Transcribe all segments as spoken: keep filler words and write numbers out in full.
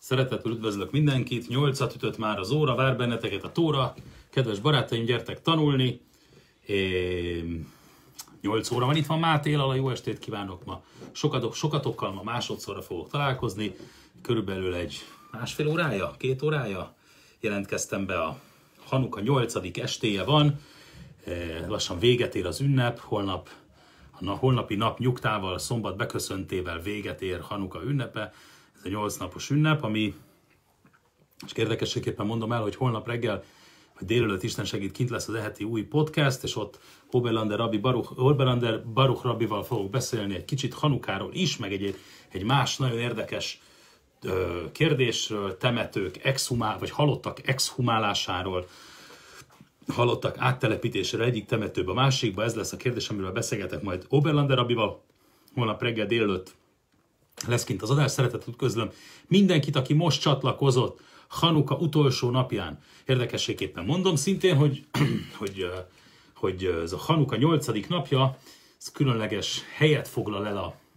Szeretettel üdvözlök mindenkit, nyolcat ütött már az óra, vár benneteket a tóra. Kedves barátaim, gyertek tanulni. É... nyolc óra van, itt van Máté Lala, jó estét kívánok ma. Sokatok, sokatokkal ma másodszorra fogok találkozni. Körülbelül egy másfél órája, két órája jelentkeztem be a Hanuka nyolcadik estéje van. Lassan véget ér az ünnep, holnap, a holnapi nap nyugtával, szombat beköszöntével véget ér Hanuka ünnepe. Ez a nyolc napos ünnep, ami, és érdekességképpen mondom el, hogy holnap reggel, vagy délelőtt Isten segít, kint lesz az eheti új podcast, és ott Oberlander Rabbi Baruch, Oberlander Baruch Rabbival fogok beszélni egy kicsit Hanukáról is, meg egy, egy más nagyon érdekes ö, kérdésről, temetők exhumál, vagy halottak exhumálásáról, halottak áttelepítésére egyik temetőbe a másikba. Ez lesz a kérdés, amiről beszélgetek majd Oberlander Rabbival. Holnap reggel délelőtt lesz kint az adás. Szeretettel üdvözlöm mindenkit, aki most csatlakozott Hanuka utolsó napján. Érdekességképpen mondom szintén, hogy, hogy, hogy ez a Hanuka nyolcadik napja, ez különleges helyet foglal el a,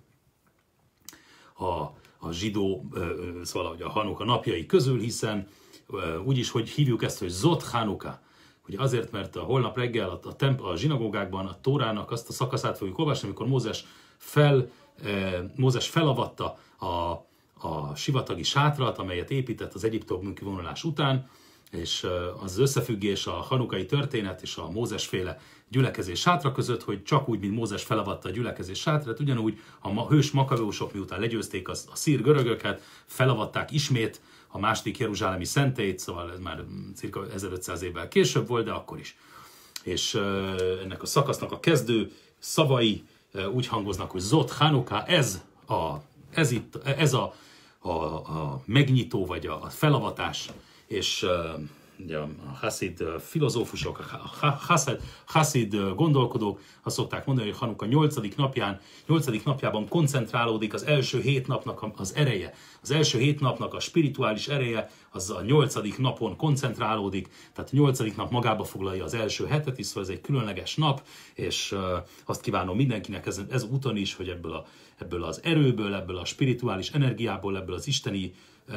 a, a zsidó, szóval a Hanuka napjai közül, hiszen úgyis, hogy hívjuk ezt, hogy Zot Hanuka. Ugye azért, mert a holnap reggel a, a, temp, a zsinagógákban a Tórának azt a szakaszát fogjuk olvasni, amikor Mózes, fel, eh, Mózes felavatta a, a sivatagi sátrat, amelyet épített az Egyiptomból kivonulás után, és eh, az összefüggés a hanukai történet és a Mózesféle gyülekezés sátra között, hogy csak úgy, mint Mózes felavatta a gyülekezés sátrát, ugyanúgy a ma, hős makabeusok, miután legyőzték a, a szír görögöket, felavatták ismét a második jeruzsálemi szentélyt, szóval ez már cirka ezerötszáz évvel később volt, de akkor is. És uh, ennek a szakasznak a kezdő szavai uh, úgy hangoznak, hogy Zot Hanuka, ez a, ez itt, ez a, a, a megnyitó, vagy a, a felavatás, és uh, ugye a Hasid filozófusok, a Hasid, Hasid gondolkodók azt szokták mondani, hogy Hanuka nyolcadik napján, nyolcadik napjában koncentrálódik az első hét napnak az ereje. Az első hét napnak a spirituális ereje, az a nyolcadik napon koncentrálódik, tehát a nyolcadik nap magába foglalja az első hetet is, szóval ez egy különleges nap, és azt kívánom mindenkinek ez, ez úton is, hogy ebből, a, ebből az erőből, ebből a spirituális energiából, ebből az isteni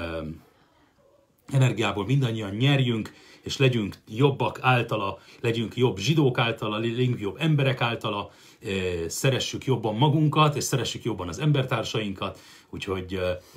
energiából mindannyian nyerjünk, és legyünk jobbak általa, legyünk jobb zsidók általa, legyünk jobb emberek általa, szeressük jobban magunkat, és szeressük jobban az embertársainkat, úgyhogy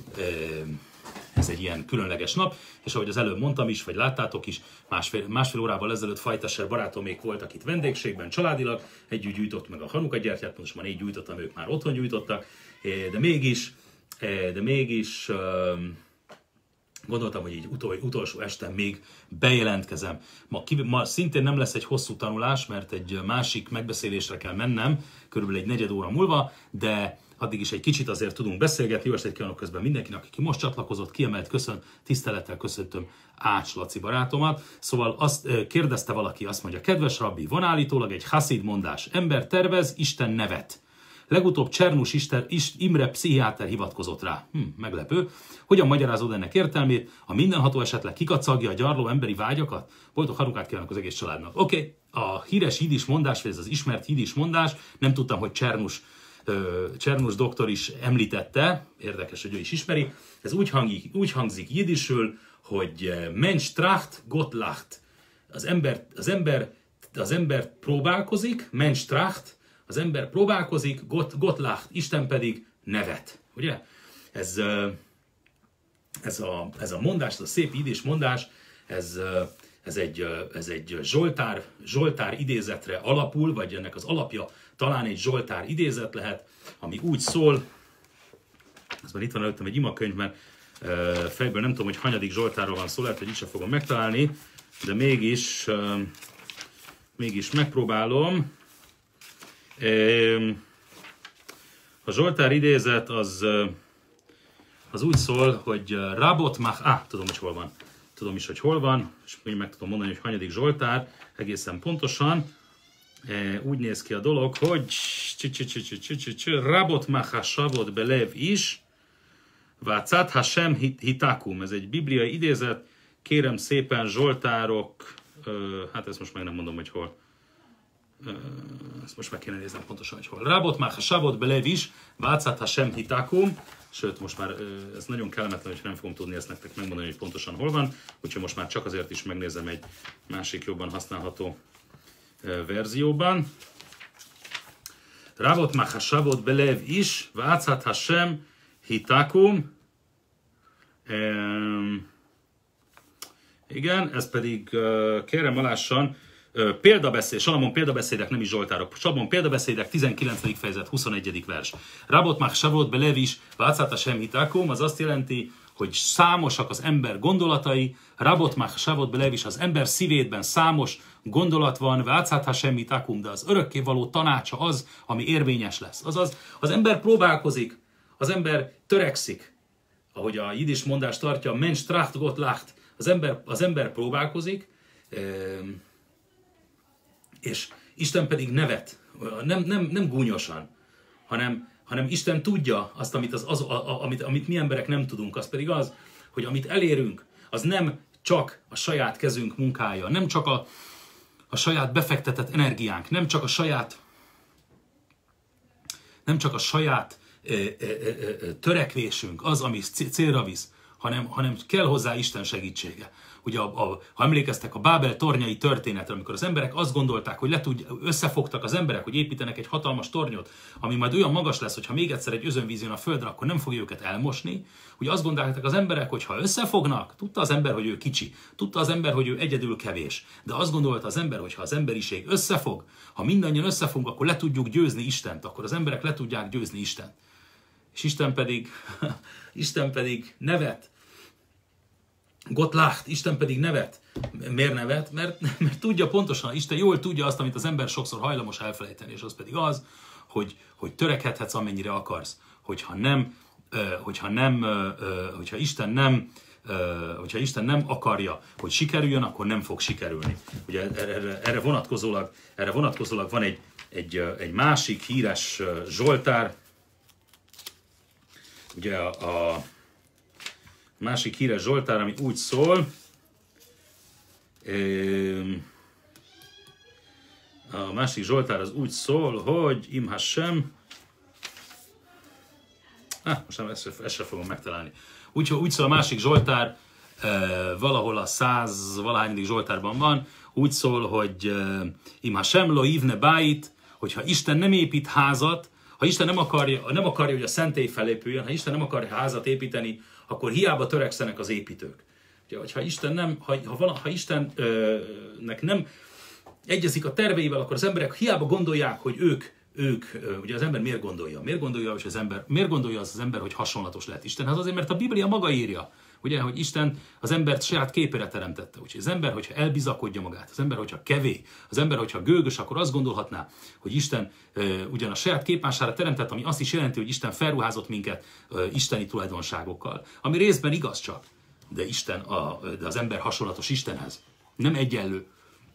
ez egy ilyen különleges nap, és ahogy az előbb mondtam is, vagy láttátok is, másfél, másfél órával ezelőtt Fajtasser barátomék voltak itt vendégségben, családilag, együtt gyújtott meg a Hanuka gyertyát, most már így gyújtottam, ők már otthon gyújtottak, de mégis, de mégis gondoltam, hogy így utol, utolsó este még bejelentkezem. Ma, ma szintén nem lesz egy hosszú tanulás, mert egy másik megbeszélésre kell mennem, körülbelül egy negyed óra múlva, de addig is egy kicsit azért tudunk beszélgetni. Jó estét kívánok közben mindenkinek, aki most csatlakozott, kiemelt köszön, tisztelettel köszöntöm Ács Laci barátomat. Szóval azt kérdezte valaki, azt mondja, kedves rabbi, van állítólag egy haszid mondás, ember tervez, Isten nevet. Legutóbb Csernus Isten, Imre pszichiáter hivatkozott rá. Hm, meglepő. Hogyan magyarázod ennek értelmét? A mindenható esetleg kikacagja a gyarló emberi vágyakat? Boldog Hanukát kívánok az egész családnak. Oké, okay. A híres jiddis mondás, vagy ez az ismert jiddis mondás, nem tudtam, hogy Csernus, Csernus doktor is említette, érdekes, hogy ő is ismeri. Ez úgy, hangzik, úgy hangzik jiddisül, hogy Mensch tracht, Gott lacht. Az ember, az ember, az ember próbálkozik, Mensch tracht, az ember próbálkozik, Gott, Gott lacht, Isten pedig nevet. Ugye? Ez, ez, a, ez a mondás, ez a szép jiddis mondás, ez, ez egy, ez egy Zsoltár, Zsoltár idézetre alapul, vagy ennek az alapja talán egy Zsoltár idézet lehet, ami úgy szól, ez már itt van előttem egy imakönyv, mert fejből nem tudom, hogy hanyadik Zsoltárról van szó, lehet, hogy itt sem fogom megtalálni, de mégis, mégis megpróbálom. A Zsoltár idézet az, az úgy szól, hogy Rabot mach... Ah, tudom, hogy hol van. Tudom is, hogy hol van, és meg tudom mondani, hogy hanyadik Zsoltár, egészen pontosan. Úgy néz ki a dolog, hogy Rabot mach hashavot belev is, vácát hasem hitakum. Ez egy bibliai idézet, kérem szépen Zsoltárok, hát ezt most meg nem mondom, hogy hol. ezt most meg kéne néznem pontosan, hogy hol. Rábot már hasavot belev is, vácát ha sem hitákum, sőt, most már ez nagyon kellemetlen, hogy nem fogom tudni ezt nektek megmondani, hogy pontosan hol van, úgyhogy most már csak azért is megnézem egy másik jobban használható verzióban. Rábot már hasavot belev is, vácát ha sem hitákum. Um, igen, ez pedig uh, kérem alássan, uh, példabeszéd, Salamon példabeszédek, nem is Zsoltárok. Salamon példabeszédek, tizenkilencedik fejezet, huszonegyedik vers. Rabot mach savot belev is, vácáta sem hitákum, az azt jelenti, hogy számosak az ember gondolatai, Rabot mach savot belev is, az ember szívétben számos gondolat van, vácáta sem hitákum, de az örökkévaló tanácsa az, ami érvényes lesz. Azaz, az ember próbálkozik, az ember törekszik, ahogy a jiddis mondás tartja, Mensch tracht Gott lacht, az ember, az ember próbálkozik, és Isten pedig nevet, nem, nem, nem gúnyosan, hanem, hanem Isten tudja azt, amit, az, az, a, amit, amit mi emberek nem tudunk, az pedig az, hogy amit elérünk, az nem csak a saját kezünk munkája, nem csak a, a saját befektetett energiánk, nem csak a saját, nem csak a saját törekvésünk az, ami célra visz, hanem, hanem kell hozzá Isten segítsége. Ugye, a, a, ha emlékeztek a Bábel tornyai történetre, amikor az emberek azt gondolták, hogy le tud, összefogtak az emberek, hogy építenek egy hatalmas tornyot, ami majd olyan magas lesz, hogy ha még egyszer egy özönvíz jön a földre, akkor nem fogja őket elmosni. Ugye azt gondolták az emberek, hogy ha összefognak, tudta az ember, hogy ő kicsi, tudta az ember, hogy ő egyedül kevés, de azt gondolta az ember, hogy ha az emberiség összefog, ha mindannyian összefogunk, akkor le tudjuk győzni Istent, akkor az emberek le tudják győzni Istent. És Isten pedig, Isten pedig nevet. Gott lacht, Isten pedig nevet. Miért nevet? Mert, mert tudja pontosan, Isten jól tudja azt, amit az ember sokszor hajlamos elfelejteni, és az pedig az, hogy, hogy törekedhetsz, amennyire akarsz. Hogyha nem, hogyha nem, hogyha Isten nem, hogyha Isten nem akarja, hogy sikerüljön, akkor nem fog sikerülni. Ugye erre, erre vonatkozólag, erre vonatkozólag van egy, egy, egy másik híres Zsoltár. Ugye a, a másik híres Zsoltár, ami úgy szól, a másik Zsoltár az úgy szól, hogy Im Hashem, ah, most nem, ezt, ezt sem fogom megtalálni. Úgy, úgy szól a másik Zsoltár, valahol a száz valahányadik Zsoltárban van, úgy szól, hogy Im Hashem lo ivne báit, hogyha Isten nem épít házat, ha Isten nem akarja, nem akarja, hogy a szentély felépüljön, ha Isten nem akar házat építeni, akkor hiába törekszenek az építők. Ugye, hogyha Isten nem, ha, ha, vala, ha Istennek nem egyezik a terveivel, akkor az emberek hiába gondolják, hogy ők, ők, ugye az ember miért gondolja? Miért gondolja, hogy az ember, miért gondolja az, az ember, hogy hasonlatos lehet Istenhez? Azért, mert a Biblia maga írja, ugye, hogy Isten az embert saját képére teremtette. Úgyhogy az ember, hogyha elbizakodja magát, az ember, hogyha kevé, az ember, hogyha gőgös, akkor azt gondolhatná, hogy Isten e, ugyan a saját képmására teremtett, ami azt is jelenti, hogy Isten felruházott minket e, isteni tulajdonságokkal. Ami részben igaz csak, de, Isten a, de az ember hasonlatos Istenhez. Nem egyenlő.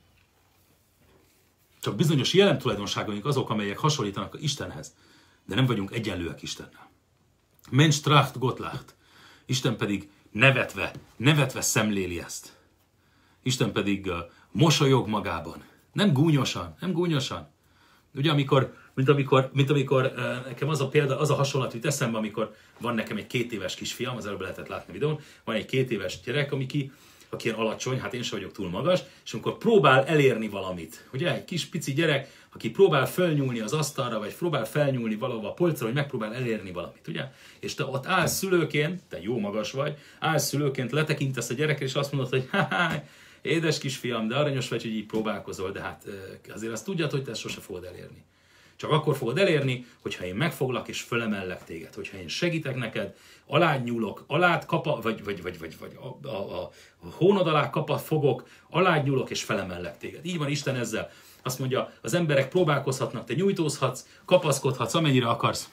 Csak bizonyos jelentulajdonságaink azok, amelyek hasonlítanak Istenhez, de nem vagyunk egyenlőek Istennel. Mensch tracht Gott lacht. Isten pedig nevetve, nevetve szemléli ezt. Isten pedig uh, mosolyog magában. Nem gúnyosan, nem gúnyosan. Ugye, amikor, mint amikor, mint amikor uh, nekem az a példa, az a hasonlat jut eszembe, amikor van nekem egy két éves kisfiam, az előbb lehetett látni a videón, van egy két éves gyerek, ami ki, aki ilyen alacsony, hát én sem vagyok túl magas, és amikor próbál elérni valamit. Ugye, egy kis pici gyerek, aki próbál felnyúlni az asztalra, vagy próbál felnyúlni valahova a polcra, hogy megpróbál elérni valamit, ugye? És te ott állsz szülőként, te jó magas vagy, állsz szülőként, letekintesz a gyerekre, és azt mondod, hogy ha édes kisfiam, de aranyos vagy, hogy így próbálkozol, de hát azért azt tudjad, hogy te ezt sose fogod elérni. Csak akkor fogod elérni, hogyha én megfoglak és fölemellek téged, hogyha én segítek neked, alád nyúlok, alád kapa, vagy, vagy, vagy, vagy, vagy a, a, a hónod alá kapat fogok, alád nyúlok és felemellek téged. Így van Isten ezzel. Azt mondja, az emberek próbálkozhatnak, te nyújtózhatsz, kapaszkodhatsz, amennyire akarsz.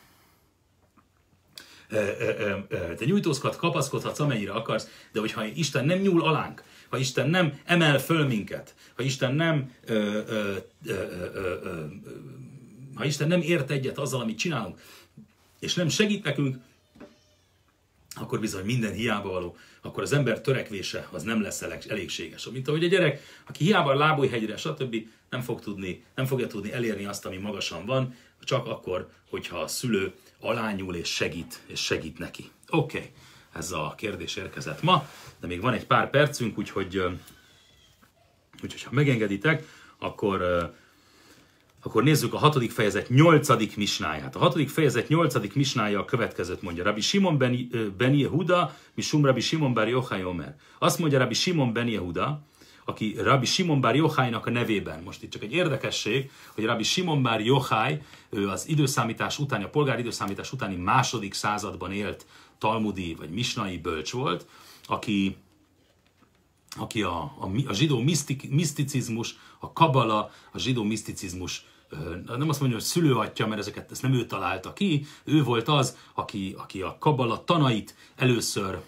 Te nyújtózhatsz, kapaszkodhatsz, amennyire akarsz, de hogyha Isten nem nyúl alánk, ha Isten nem emel föl minket, ha Isten nem ö, ö, ö, ö, ö, ha Isten nem ért egyet azzal, amit csinálunk, és nem segít nekünk, akkor bizony minden hiába való, akkor az ember törekvése az nem lesz elégséges. Mint ahogy a gyerek, aki hiába lábújhegyre, stb. Nem fog tudni, nem fogja tudni elérni azt, ami magasan van, csak akkor, hogyha a szülő alányul és segít, és segít neki. Oké, okay. Ez a kérdés érkezett ma, de még van egy pár percünk, úgyhogy, úgyhogy ha megengeditek, akkor, akkor nézzük a hatodik fejezet nyolcadik misnáját. A hatodik fejezet nyolcadik misnája a következőt mondja. Rabbi Simon ben, ben Yehuda, misum Rabbi Simon bar Yochai Omer. Azt mondja Rabbi Simon ben Yehuda, aki Rabbi Simon bar Yochainak a nevében. Most itt csak egy érdekesség, hogy Rabbi Simon bar Yochai, ő az időszámítás utáni, a polgári időszámítás utáni második században élt talmudi vagy misnai bölcs volt, aki, aki a, a, a zsidó misztik, miszticizmus, a kabala, a zsidó miszticizmus, nem azt mondja, hogy szülőatja, mert ezeket ezt nem ő találta ki, ő volt az, aki, aki a kabala tanait először,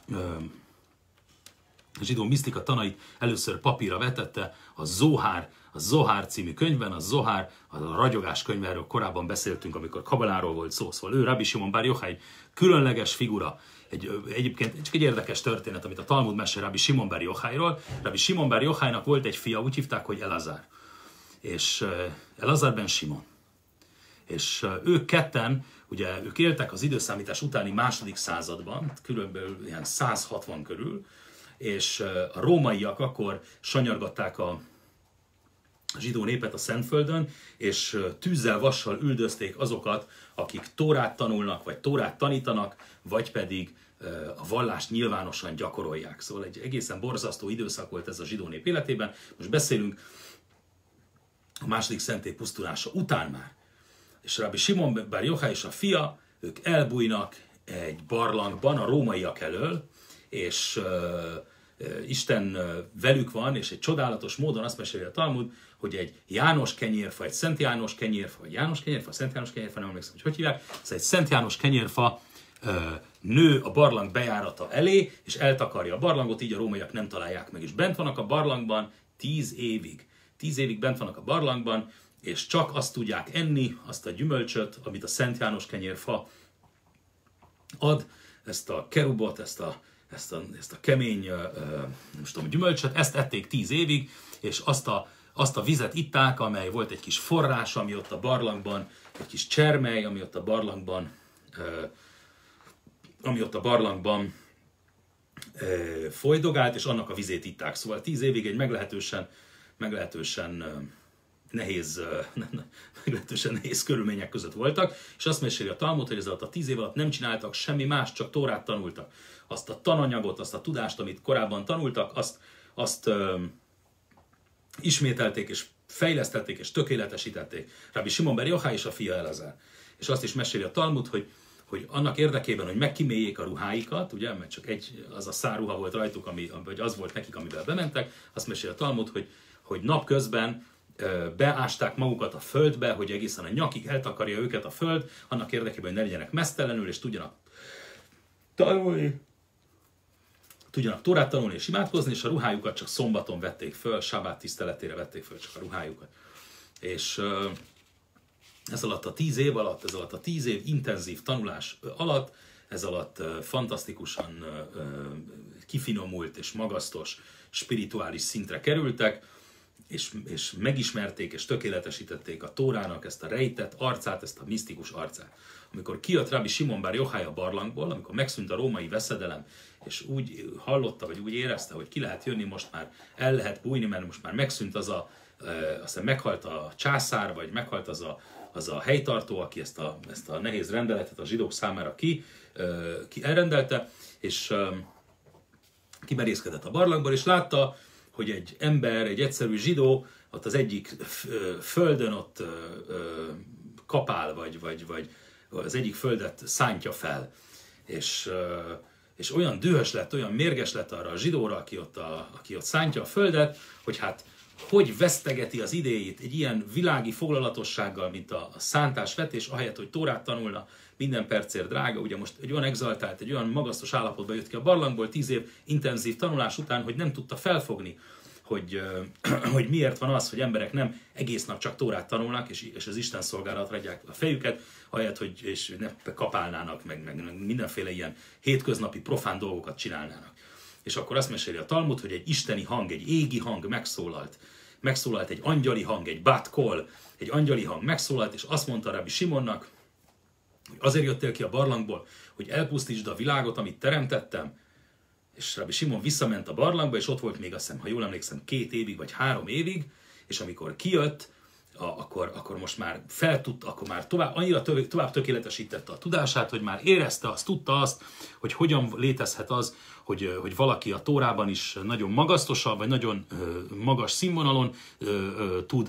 a zsidó misztika tanait először papírra vetette, a Zohár, a Zohár című könyvben, a Zohár, a ragyogás könyve, erről korábban beszéltünk, amikor kabaláról volt szó, szóval ő, Rabbi Simon bar Yochai, különleges figura. Egy, egyébként csak egy érdekes történet, amit a Talmud mesél Rabbi Simon bar Yochairól. Rabbi Simon bar Yochainak volt egy fia, úgy hívták, hogy Elazár. És Elazár ben Simon. És ők ketten, ugye ők éltek az időszámítás utáni második században, körülbelül ilyen száz hatvan körül, és a rómaiak akkor sanyargatták a zsidó népet a Szentföldön, és tűzzel, vassal üldözték azokat, akik Tórát tanulnak, vagy Tórát tanítanak, vagy pedig a vallást nyilvánosan gyakorolják. Szóval egy egészen borzasztó időszak volt ez a zsidó nép életében. Most beszélünk a második szentély pusztulása után már. És Rabbi Simon bar Yochai és a fia, ők elbújnak egy barlangban a rómaiak elől, és uh, Isten velük van, és egy csodálatos módon azt meséli a Talmud, hogy egy János kenyérfa, egy Szent János kenyérfa, vagy János kenyérfa, Szent János kenyérfa, nem emlékszem, hogy hogy hívják, ez egy Szent János kenyérfa uh, nő a barlang bejárata elé, és eltakarja a barlangot, így a rómaiak nem találják meg, és bent vannak a barlangban tíz évig. Tíz évig bent vannak a barlangban, és csak azt tudják enni, azt a gyümölcsöt, amit a Szent János kenyérfa ad, ezt a kerubot, ezt a, ezt a, ezt a kemény, nem tudom, gyümölcsöt, ezt ették tíz évig, és azt a, azt a vizet itták, amely volt egy kis forrás, ami ott a barlangban, egy kis csermely, ami ott a barlangban, ami ott a barlangban folydogált, és annak a vizét itták. Szóval tíz évig egy meglehetősen, meglehetősen nehéz, meglehetősen nehéz körülmények között voltak, és azt meséli a Talmud, hogy ez alatt a tíz év alatt nem csináltak semmi más, csak Tórát tanultak. Azt a tananyagot, azt a tudást, amit korábban tanultak, azt, azt ö, ismételték, és fejlesztették, és tökéletesítették. Rabbi Simon bar Yochai és a fia Elazár. És azt is meséli a Talmud, hogy, hogy annak érdekében, hogy megkíméljék a ruháikat, ugye, mert csak egy, az a szárruha volt rajtuk, ami, vagy az volt nekik, amivel bementek, azt meséli a Talmud, hogy, hogy napközben beásták magukat a földbe, hogy egészen a nyakig eltakarja őket a föld, annak érdekében, hogy ne legyenek meztelenül, és tudjanak tanulni, tudjanak Tórát tanulni és imádkozni, és a ruhájukat csak szombaton vették föl, sábát tiszteletére vették föl csak a ruhájukat. És ez alatt a tíz év alatt, ez alatt a tíz év intenzív tanulás alatt, ez alatt fantasztikusan kifinomult és magasztos spirituális szintre kerültek, És, és megismerték és tökéletesítették a Tórának ezt a rejtett arcát, ezt a misztikus arcát. Amikor kijött Rabbi Simon bar Yochai a barlangból, amikor megszűnt a római veszedelem, és úgy hallotta, vagy úgy érezte, hogy ki lehet jönni, most már el lehet bújni, mert most már megszűnt az a, aztán meghalt a császár, vagy meghalt az a, az a helytartó, aki ezt a, ezt a nehéz rendeletet a zsidók számára ki, ki elrendelte, és kimerészkedett a barlangból, és látta, hogy egy ember, egy egyszerű zsidó ott az egyik földön ott kapál, vagy, vagy, vagy az egyik földet szántja fel. És, és olyan dühös lett, olyan mérges lett arra a zsidóra, aki ott, a, aki ott szántja a földet, hogy hát hogy vesztegeti az idejét egy ilyen világi foglalatossággal, mint a, a szántásvetés, ahelyett, hogy Tórát tanulna, minden percért drága. Ugye most egy olyan exaltált, egy olyan magasztos állapotba jött ki a barlangból tíz év intenzív tanulás után, hogy nem tudta felfogni, hogy, hogy miért van az, hogy emberek nem egész nap csak Tórát tanulnak, és, és az Isten szolgálatra adják a fejüket, ahelyett, hogy és ne kapálnának, meg, meg mindenféle ilyen hétköznapi profán dolgokat csinálnának. És akkor azt meséli a Talmud, hogy egy isteni hang, egy égi hang megszólalt. Megszólalt egy angyali hang, egy bat kol, egy angyali hang megszólalt, és azt mondta Rabbi Simonnak, hogy azért jöttél ki a barlangból, hogy elpusztítsd a világot, amit teremtettem. És Rabbi Simon visszament a barlangba, és ott volt még, azt hiszem, ha jól emlékszem, két évig, vagy három évig, és amikor kijött, a, akkor, akkor most már feltudta, akkor már tovább, annyira tö, tovább tökéletesítette a tudását, hogy már érezte azt, tudta azt, hogy hogyan létezhet az, hogy, hogy valaki a Tórában is nagyon magasztosabb, vagy nagyon ö, magas színvonalon ö, ö, tud,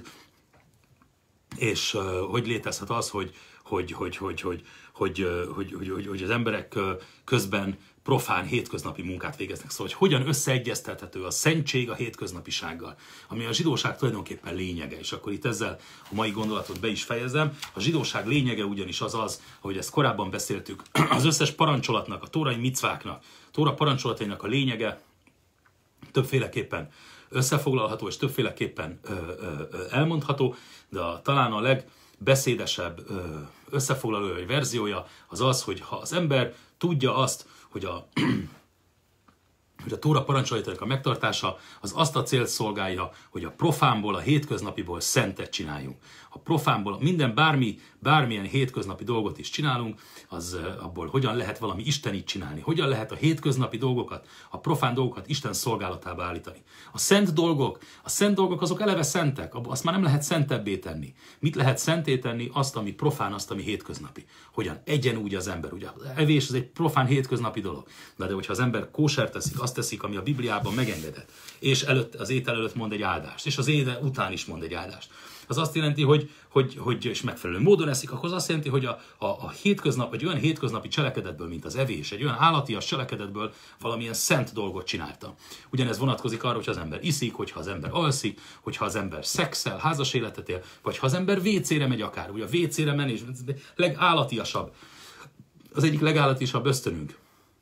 és ö, hogy létezhet az, hogy, hogy, hogy, hogy, hogy, hogy, hogy, hogy, hogy, hogy az emberek közben profán hétköznapi munkát végeznek. Szóval, hogy hogyan összeegyeztethető a szentség a hétköznapisággal, ami a zsidóság tulajdonképpen lényege. És akkor itt ezzel a mai gondolatot be is fejezem. A zsidóság lényege ugyanis az az, ahogy ezt korábban beszéltük, az összes parancsolatnak, a tórai micváknak, a tóra parancsolatainak a lényege többféleképpen összefoglalható, és többféleképpen ö, ö, ö, elmondható, de a, talán a legbeszédesebb ö, összefoglalója vagy verziója az az, hogy ha az ember tudja azt, hogy a, hogy a Tóra parancsolatainak a megtartása az azt a célt szolgálja, hogy a profánból, a hétköznapiból szentet csináljunk. A profánból minden bármi, bármilyen hétköznapi dolgot is csinálunk, az abból hogyan lehet valami istenit csinálni, hogyan lehet a hétköznapi dolgokat, a profán dolgokat Isten szolgálatába állítani. A szent dolgok, a szent dolgok azok eleve szentek, azt már nem lehet szentebbé tenni. Mit lehet szenté tenni? Azt, ami profán, azt, ami hétköznapi. Hogyan egyen úgy az ember. Ugye az evés az egy profán hétköznapi dolog. De, de hogyha az ember kóser teszik, azt teszik, ami a Bibliában megengedett, és előtt, az étel előtt mond egy áldást, és az étel után is mond egy áldást. Az azt jelenti, hogy, hogy, hogy és megfelelő módon eszik, akkor az azt jelenti, hogy a, a, a hétköznap, egy olyan hétköznapi cselekedetből, mint az evés, egy olyan állatias cselekedetből valamilyen szent dolgot csinálta. Ugyanez vonatkozik arra, hogy az ember iszik, hogyha az ember alszik, hogyha az ember szexel, házas életet él, vagy ha az ember vécére megy akár. Ugye a vécére menés, legállatiasabb, az egyik legállatiasabb ösztönünk.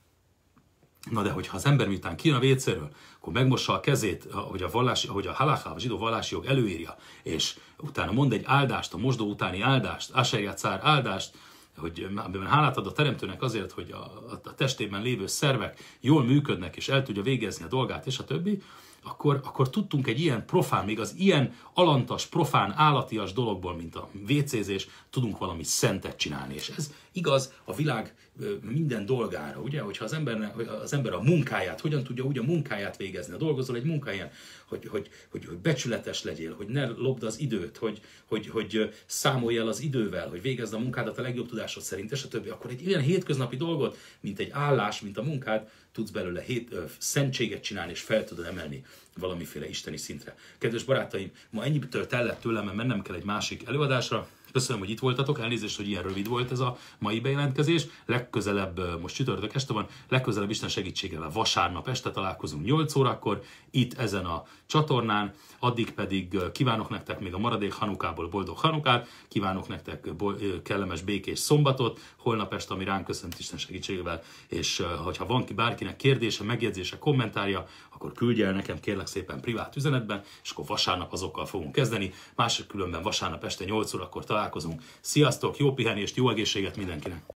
Na de hogyha az ember miután kijön a vécéről, akkor megmossa a kezét, hogy a, vallási, hogy a halacha, a zsidó vallási jog előírja, és utána mond egy áldást, a mosdó utáni áldást, Asher Cár áldást, hogy amiben hálát ad a teremtőnek azért, hogy a, a testében lévő szervek jól működnek, és el tudja végezni a dolgát, és a többi, akkor, akkor tudtunk egy ilyen profán, még az ilyen alantas, profán, állatias dologból, mint a vécézés, tudunk valami szentet csinálni. És ez igaz a világ minden dolgára, ugye? Hogyha az, ember, az ember a munkáját, hogyan tudja úgy a munkáját végezni. A dolgozol egy munkáján, hogy, hogy, hogy, hogy becsületes legyél, hogy ne lopd az időt, hogy, hogy, hogy számolj el az idővel, hogy végezd a munkádat a legjobb tudásod szerint, és a többi. Akkor egy ilyen hétköznapi dolgot, mint egy állás, mint a munkád, tudsz belőle hét, ö, szentséget csinálni, és fel tudod emelni valamiféle isteni szintre. Kedves barátaim, ma ennyitől tellett tőlem, mert mennem kell egy másik előadásra. Köszönöm, hogy itt voltatok, elnézést, hogy ilyen rövid volt ez a mai bejelentkezés. Legközelebb, most csütörtök este van, legközelebb Isten segítségével vasárnap este találkozunk nyolc órakor, itt ezen a csatornán. Addig pedig kívánok nektek még a maradék Hanukából boldog Hanukát, kívánok nektek kellemes, békés szombatot, holnap este, ami ránk köszönt Isten segítségével, és hogyha van ki bárkinek kérdése, megjegyzése, kommentárja, akkor küldje el nekem kérlek szépen privát üzenetben, és akkor vasárnap azokkal fogunk kezdeni. Másik különben vasárnap este nyolc órakor találkozunk. Sziasztok, jó pihenést, jó egészséget mindenkinek!